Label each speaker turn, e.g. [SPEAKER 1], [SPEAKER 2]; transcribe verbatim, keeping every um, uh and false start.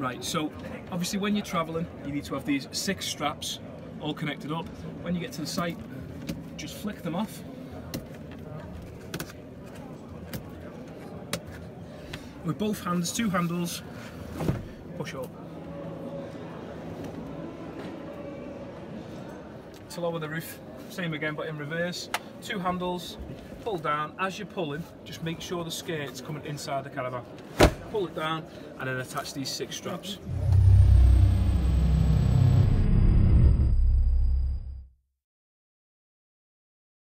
[SPEAKER 1] Right, so obviously when you're travelling, you need to have these six straps all connected up. When you get to the site, just flick them off. With both hands, two handles, push up. To lower the roof, same again but in reverse. Two handles, pull down. As you're pulling, just make sure the skirt's coming inside the caravan. Pull it down and then attach these six straps.